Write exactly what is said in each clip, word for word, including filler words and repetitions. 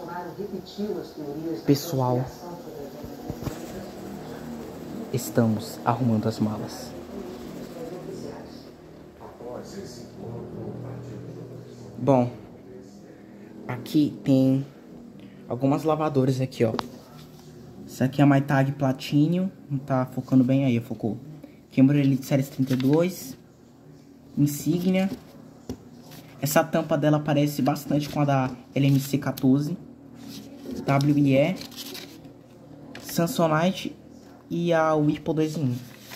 Pessoal, estamos arrumando as malas. Bom, aqui tem algumas lavadoras aqui, ó. Essa aqui é a Maytag Platinum, não tá focando bem aí, focou. Kimberly Series trinta e dois, Insignia. Essa tampa dela parece bastante com a da L M C quatorze, W I E, Samsonite e a Whirlpool dois em um.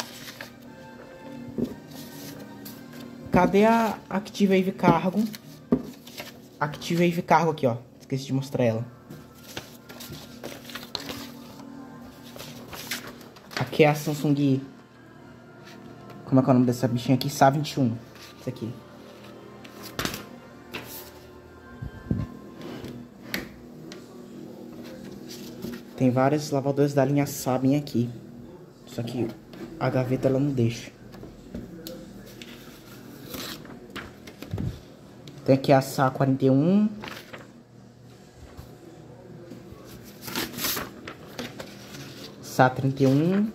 Cadê a Active Wave Cargo? Active Wave Cargo aqui, ó. Esqueci de mostrar ela. Aqui é a Samsung. Como é que é o nome dessa bichinha aqui? S A vinte e um. Isso aqui. Tem várias lavadoras da linha Sabin aqui. Só que a gaveta ela não deixa. Tem aqui a S A quarenta e um. S A trinta e um.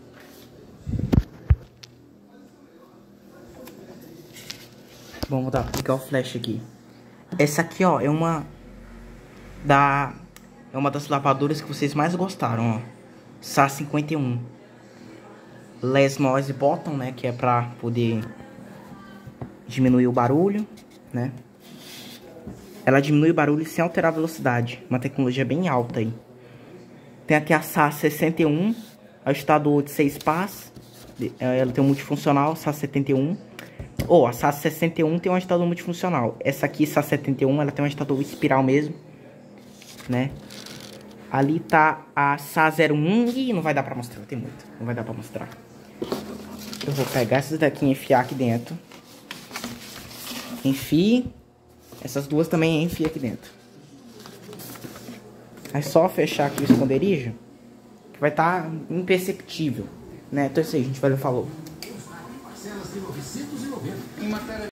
Bom, vou dar ligar o flash aqui. Essa aqui, ó, é uma da é uma das lavadoras que vocês mais gostaram, ó. S A cinquenta e um. Less Noise Button, né, que é pra poder diminuir o barulho, né? Ela diminui o barulho sem alterar a velocidade. Uma tecnologia bem alta aí. Tem aqui a S A sessenta e um, ajustador de seis pás. Ela tem um multifuncional, S A setenta e um. Ou oh, a S A sessenta e um tem um ajustador multifuncional. Essa aqui, S A setenta e um, ela tem um ajustador espiral mesmo, né? Ali tá a S A zero um. Ih, não vai dar pra mostrar, tem muito. Não vai dar pra mostrar. Eu vou pegar essas daqui e enfiar aqui dentro. Enfie. Essas duas também enfia aqui dentro. É só fechar aqui o esconderijo, que vai estar tá imperceptível, né? Então é isso aí, gente. Valeu, falou.